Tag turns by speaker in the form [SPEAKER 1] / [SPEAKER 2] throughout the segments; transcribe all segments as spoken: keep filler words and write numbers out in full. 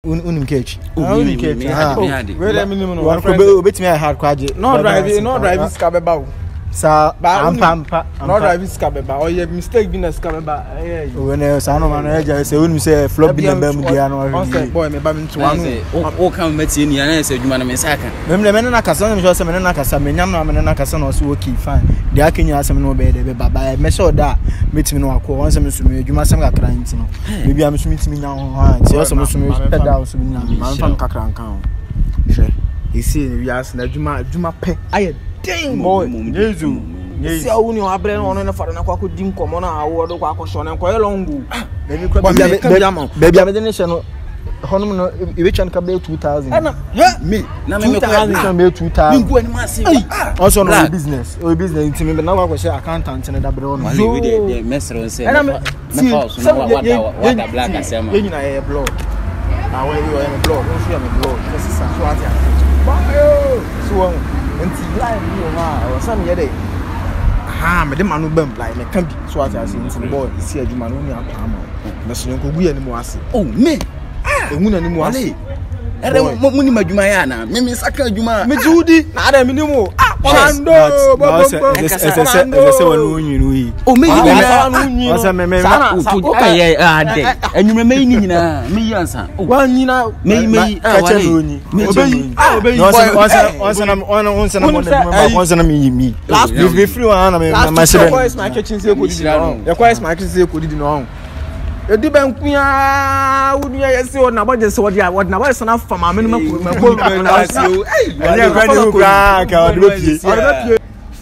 [SPEAKER 1] Unim catch.
[SPEAKER 2] Unim catch.
[SPEAKER 1] Ah,
[SPEAKER 2] where the minimum.
[SPEAKER 1] One could be bet me I had quadri.
[SPEAKER 2] No driving, no driving scabeba.
[SPEAKER 1] Sa ampa
[SPEAKER 2] no driving scabeba. Or you mistake being a scabeba.
[SPEAKER 1] When I say no man, I say when you say flop be number Mudiano.
[SPEAKER 2] Boy, me bamin to one.
[SPEAKER 3] O come met in and say you man me second.
[SPEAKER 1] Mem the men na kasa me so me na kasa me nyam na me na kasa no so okay fine. The akenya asem no be de be baba me sure da metimi no akọ won se me so me adwuma sem kakra nti no. Bibia me so metimi nya ho ha. Ti o so me so me pedal so me nya.
[SPEAKER 2] Man fam kakra nkan ho. Hwe. You see we as na adwuma adwuma pe aye ding boy.
[SPEAKER 1] Yezu.
[SPEAKER 2] Si awu ni o abre no no fara na kwa ko dim komo na awo do kwa ko so na ko longu.
[SPEAKER 1] Baby kwa baby am de ne she no honum no e be chan ka be two thousand.
[SPEAKER 2] Na
[SPEAKER 3] me
[SPEAKER 1] na me ka be two thousand.
[SPEAKER 3] Me go ani ma se.
[SPEAKER 1] Also no business. O business nti me na kwa ko share accountant na da bre no.
[SPEAKER 3] Wale we dey mesro say. Me false no what what what black asema.
[SPEAKER 2] Ye nyina e blog. Na we we e blog. We see am blog. This is so ati. Bayo. So nti live ni o ma o sam ye dey. Ah, me de manu bam like me can be so ati ase nti boy see adwuma no ni akwa ama. Me so nko gu ye ni mo ase.
[SPEAKER 3] Oh me.
[SPEAKER 2] Ehun na ni mo ase.
[SPEAKER 3] Ere mo ni madwuma ya na me me saka adwuma.
[SPEAKER 2] Me judi na ada me ni mo. Ah, Orlando.
[SPEAKER 1] Bo bo. Ese ese ese wonu nyinu yi.
[SPEAKER 3] Oh me yi
[SPEAKER 2] na wonu nyinu.
[SPEAKER 1] O se me me.
[SPEAKER 3] O ka ye ah de. Enwuma me ni nyina. Me yi ansa.
[SPEAKER 2] Wa nyina
[SPEAKER 3] me me
[SPEAKER 1] ah wale.
[SPEAKER 2] Obeyi. Ah obeyi.
[SPEAKER 1] No se no se no se na on se na mo na on se na me me.
[SPEAKER 2] Last
[SPEAKER 1] week we free one na me ma
[SPEAKER 2] shebe. Boys my kitchen say ko di no. The boys my kitchen say ko di no. Edi ben kuya wudu ya se o na boje se o dia o na boje na fa ma me no ma ko na se o. Eh.
[SPEAKER 1] Ani akwa ni hu kra ka o de pie.
[SPEAKER 2] O de pie.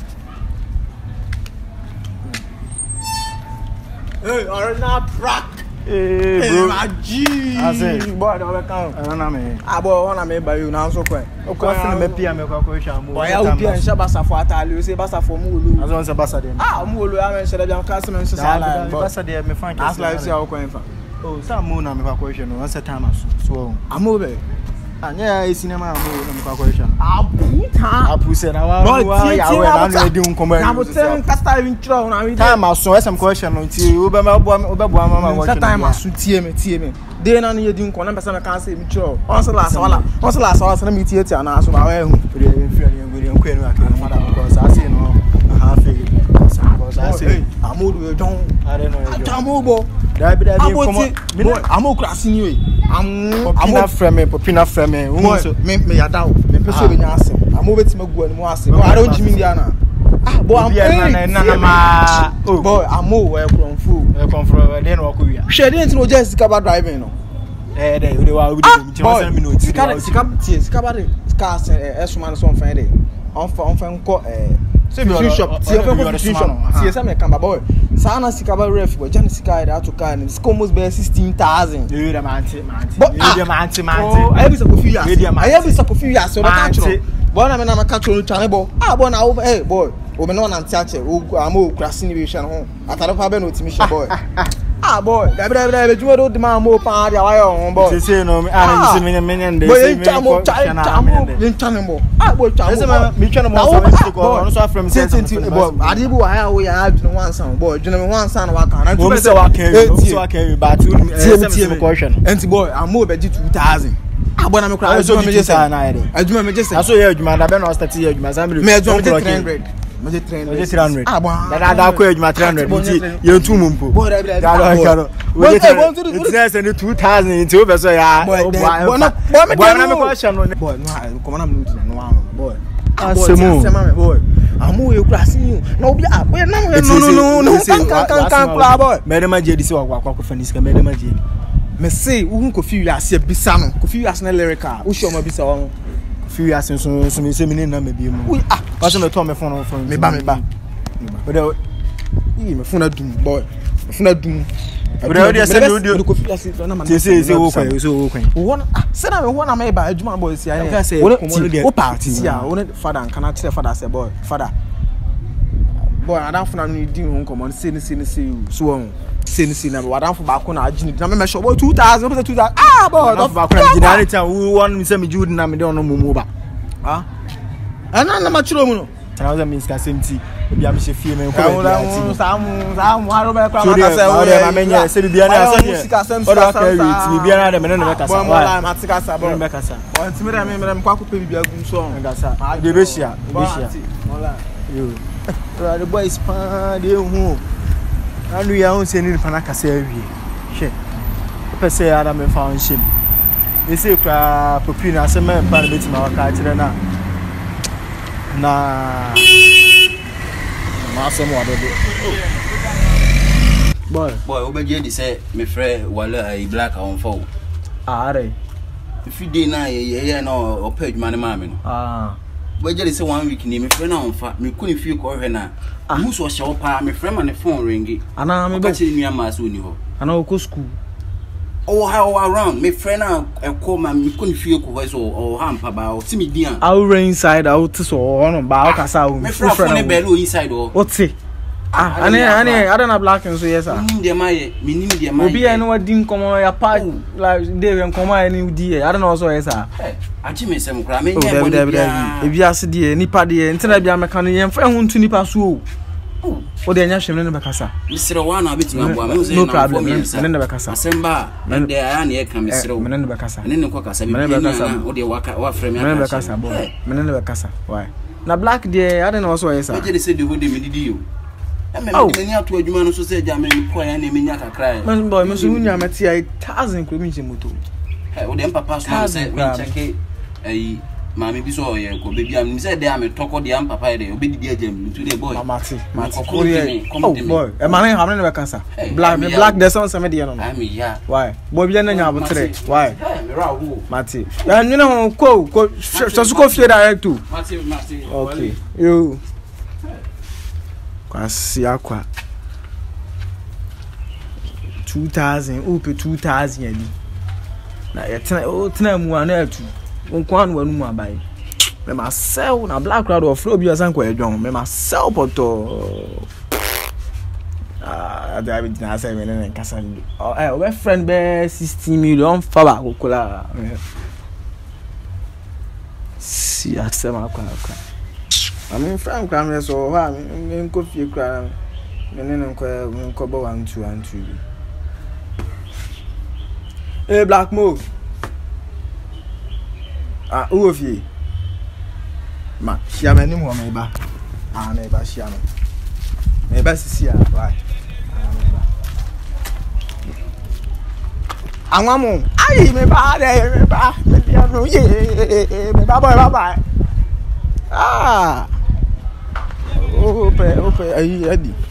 [SPEAKER 2] Hey, Arena Prack.
[SPEAKER 1] Eh bro.
[SPEAKER 2] Maji.
[SPEAKER 1] Ase.
[SPEAKER 2] Boy, do be kan.
[SPEAKER 1] Ana na me.
[SPEAKER 2] Ah boy, ona me ba you na so kwa.
[SPEAKER 1] O kwa fina me pia me kwa kwa sha mo.
[SPEAKER 2] Boy, ya upia nsha basa fo atali, o se basa fo mu olu.
[SPEAKER 1] Azo nsa basa de.
[SPEAKER 2] Ah, mu olu ya me nsha da bia ka se me nsha sala.
[SPEAKER 1] Basa de me fan ke.
[SPEAKER 2] As life say o kwa enfa.
[SPEAKER 1] Oh, sa mo na me kwa kwa sha no, once time aso. So,
[SPEAKER 2] amo be.
[SPEAKER 1] Anya ya cinema mo na me kwa kwa sha.
[SPEAKER 2] Aputa.
[SPEAKER 1] Apu se na wa wa ya we na no edi nkomo.
[SPEAKER 2] Na mo ten kasta even tro na we.
[SPEAKER 1] Time aso esem kwa sha no nti wo be ma bo wo be bo ama ma wo.
[SPEAKER 2] Time aso tie me tie me. Dey na no ye di nko na pesa me kan say me tro. On se la sawala. On se la sawala na me tie tie na aso na we hu.
[SPEAKER 1] Free free ni ngori nko enu aka na mada because I say no. Aha fe. Because I say
[SPEAKER 2] amodu we don.
[SPEAKER 1] I don't know.
[SPEAKER 2] Atamobo.
[SPEAKER 1] Da bi da bi nkomo.
[SPEAKER 2] Boy, amo krasi ni we. Amo
[SPEAKER 1] amo frame popina frame.
[SPEAKER 2] So me me yada o. Me pesa be nya asem. Amo betima gu ani mo asem. Boy, I don't jimi ndia na. Ah, boy, am
[SPEAKER 1] na na na ma.
[SPEAKER 2] Oh, boy, amo we konfu.
[SPEAKER 1] We konfu we dey no ko wia.
[SPEAKER 2] Hwe dey ntino just sika driving no.
[SPEAKER 1] Eh dey, we dey wa we dey nti ma say me no ti.
[SPEAKER 2] Sika sika tie sika ba dey. Sika se esuma no so on fan dey. On fa on fa nko eh
[SPEAKER 1] say me
[SPEAKER 2] shop. Tie fa ko shop. Tie say me kan ba boy. Sana sika ba ref boy. Jan sika dey to car ni. Sika almost be sixteen thousand.
[SPEAKER 1] You dey man anti man anti. You dey man anti man anti.
[SPEAKER 2] Oh, I be so kofi ya. I be so kofi ya so na ka chro. Boy na me na ka chro chane bo. Ah boy na eh boy. O me no na anti ache. O amo krasi ni be hwe no. Atare pa be no timi hwe boy. Ah boy, da bra bra be juma do de ma mo pa dia wa yo boy.
[SPEAKER 1] Say say no me ara ni se me me ndey
[SPEAKER 2] say me ko chana me. Yin chana mo. Ah boy chana.
[SPEAKER 1] Say me me chana mo so me ko no so afrem say
[SPEAKER 2] boy. Ade bu wa ya wo ya adwene wan san boy. Dwene me wan san na wa kan.
[SPEAKER 1] Na say wa kan. So wa kan but you say me ko hwe no.
[SPEAKER 2] Enti boy, amo be ji two thousand. Ah boy na me kra
[SPEAKER 1] adwuma me jese na ide.
[SPEAKER 2] Adwuma me jese.
[SPEAKER 1] Aso ye adwuma da be no start ye adwuma san be.
[SPEAKER 2] Me adwuma me three hundred. Me three hundred. Ah boy.
[SPEAKER 1] Da da ko adwuma three hundred nti ye tu mu mpo.
[SPEAKER 2] Boy da bra.
[SPEAKER 1] Da da. We get it two thousand into over so ya. Boy boy boy na me ko hwe no.
[SPEAKER 2] Boy no come na me no am boy.
[SPEAKER 1] Asemu.
[SPEAKER 2] Boy. Amu ye kura sin na obi ah boy na no no no no kan kan kan kan kura boy.
[SPEAKER 1] Me dem aje di se wa kwa kwa fani sika me dem aje.
[SPEAKER 2] Me say wo kofi wi ase bisa no. Kofi wi ase na lyrical. Wo show ma bisa wo.
[SPEAKER 1] Kofi wi ase so so me se me ni na me bi mu.
[SPEAKER 2] Ah,
[SPEAKER 1] wa se me to me phone phone.
[SPEAKER 2] Me ba me ba. But eh me phone dum boy. Me phone dum.
[SPEAKER 1] Bro, dey say you do
[SPEAKER 2] kofi ase na ma.
[SPEAKER 1] Say say say wo kwan, so wo kwan.
[SPEAKER 2] Wo ah, say na me wo na me ba adwuma boy si aye.
[SPEAKER 1] Say
[SPEAKER 2] wo party si ah, wo father kan na tell father say boy, father. Boy, I don't find any deal on common. Say, say, say, so say, say, never. I don't for back on our genie. I remember show boy two thousand, two thousand. Ah, boy,
[SPEAKER 1] don't back on the who want me say me Jude na me don't know Mumu ba.
[SPEAKER 2] Ah, and I'm not sure.
[SPEAKER 1] tena was means ka semti ebi am she fie me ko
[SPEAKER 2] Samu samu samu haro be kwa maka se
[SPEAKER 1] o de ma menye se bibia na se o ka ri bibia na de me no be kasa
[SPEAKER 2] wa ma tika sa bo
[SPEAKER 1] be kasa
[SPEAKER 2] o ntimi de me me me kwa ko pe bibia gun so
[SPEAKER 1] be kasa de be hia be hia yo the boys pa de hu anu ya hu se ni pa na kasa awie hwe pese ara me fa on shim ese kwa popi na se me pa na beti ma waka kire na na ma se mo adodo boy
[SPEAKER 3] boy obeje di say me frɛ wale ai black on fo
[SPEAKER 1] are
[SPEAKER 3] if you dey na ye ye na o page man ma me no
[SPEAKER 1] ah
[SPEAKER 3] obeje di say one week ni me frɛ na on fa me kuni fie ko hwɛ na mu so hye wo pa me frɛ ma ne phone ringi
[SPEAKER 1] ana me
[SPEAKER 3] be chi nua ma so ni ho
[SPEAKER 1] ana o ko school
[SPEAKER 3] oh how around me friend na eko ma me kuni fie ko so o hampa ba o timi dia
[SPEAKER 1] I'll rain inside out so on ba o kasa o
[SPEAKER 3] me friend ne be lo inside o
[SPEAKER 1] o ti ah ane ane ada na black so yes ah
[SPEAKER 3] mm de maye me nim de maye
[SPEAKER 1] obi ene wadi nkomo ya pa like dey nkomo ene di e ada na so yes ah
[SPEAKER 3] eh achi me sem kra me nya
[SPEAKER 1] bo bia e bia se de nipa de ntina bia meka no yemfa hu ntu nipa so o o de nya hwem ne be kasa
[SPEAKER 3] misiro wa na beti ma bo am
[SPEAKER 1] no problem ne ne be kasa
[SPEAKER 3] asemba ne de aya na e ka misiro
[SPEAKER 1] ne ne be kasa
[SPEAKER 3] ne ne ko kasa bi na o de wa wa frame ya
[SPEAKER 1] ne be kasa bo ne ne be kasa why na black de ada na so yes ah
[SPEAKER 3] e je de se de ho de me didi yo e me me ni ato adwuma no so se ja me ko ya na me nya kakra
[SPEAKER 1] me boy me so nya meti ai thousand ko mi je moto
[SPEAKER 3] eh o de papa so se me check ai mami bi so ye ko baby am say dey am toko dey am papa dey obedidi agem to dey boy
[SPEAKER 1] mati mati ko ye oh boy e ma na ha na be kansa black me black the sound some dey no
[SPEAKER 3] am ya
[SPEAKER 1] why boy bi na nya abotre why
[SPEAKER 3] me ra wo
[SPEAKER 1] mati ya nwene ho ko ko so so ko fie direct to
[SPEAKER 3] mati mati
[SPEAKER 1] okay yo kwasi akwa two thousand ope two thousand ali na ye tena o tena mu ana atu nkwan wanu mu abai me ma sell na black crowd of flow bi asan ko edwon me ma sell poto ah ada bi na say me ne nkasa ndi oh eh we friend be sixteen million fa ba kokola si asema kwa kwa ami friend kwa me so ha me nko fie kwa me ne nko nko bo one two one two eh black mo ah uwo fie ma shia me ni mo me ba ah me ba shia me me ba sisi ah why anwamu ai me ba de me ba me dia no ye me ba boy bye bye ah ope ope ai adi